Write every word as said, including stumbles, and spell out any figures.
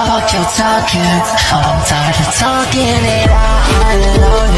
fuck you talking? I'm tired of talking it out.